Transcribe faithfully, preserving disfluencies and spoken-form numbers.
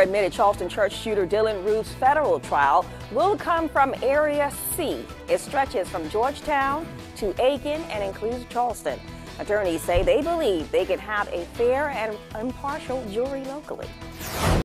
Admitted Charleston church shooter Dylan Ruth's federal trial will come from Area C. It stretches from Georgetown to Aiken and includes Charleston. Attorneys say they believe they can have a fair and impartial jury locally.